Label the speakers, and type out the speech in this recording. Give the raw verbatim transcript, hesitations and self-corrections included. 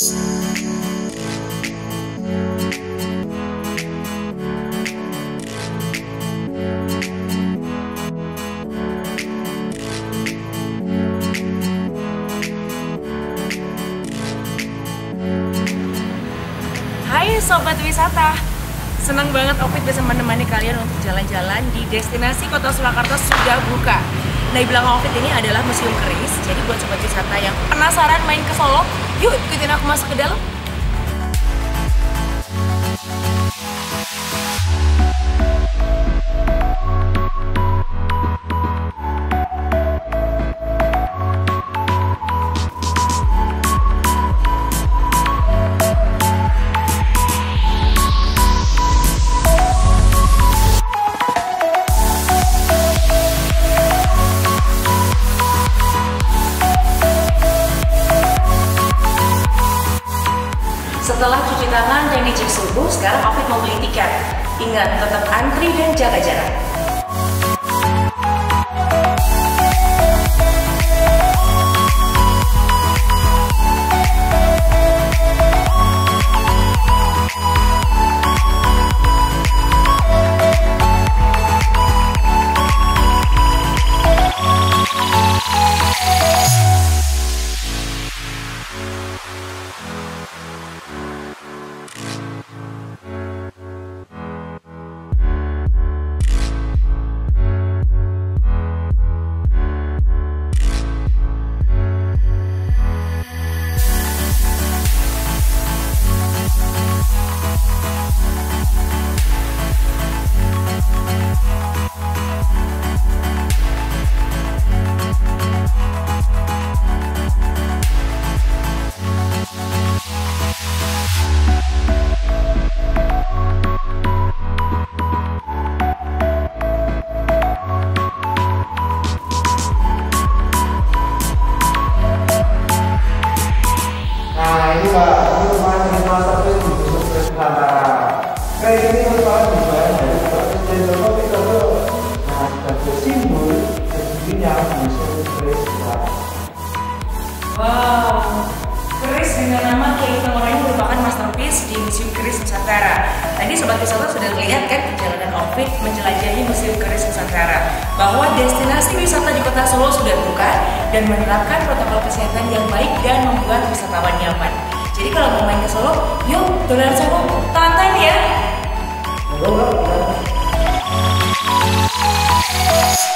Speaker 1: Hai Sobat Wisata, senang banget Ovid bisa menemani kalian untuk jalan-jalan di destinasi Kota Surakarta sudah buka. Nah, di belakang Ovid ini adalah Museum Keris. Jadi buat Sobat Wisata yang penasaran main ke Solo, yuk ikutin aku masuk ke dalam. Setelah cuci tangan dan dicek suhu, sekarang Ovid mau beli tiket. Ingat, tetap antri dan jaga jarak.
Speaker 2: Kayak ini merupakan bagian dari Presiden Jokowi Widodo. Nah, sebagai simbol berdirinya Museum Keris Surakarta.
Speaker 1: Wow, keris dengan nama Kiai Tenggorayi merupakan masterpiece di Museum Keris Nusantara. Tadi Sobat Wisata sudah melihat kan perjalanan Ovid menjelajahi Museum Keris Nusantara, bahwa destinasi wisata di Kota Solo sudah buka dan menerapkan protokol kesehatan yang baik dan membuat wisatawan nyaman. Jadi kalau mau main ke Solo, yuk dolan Solo, tantan ya.
Speaker 2: Halo,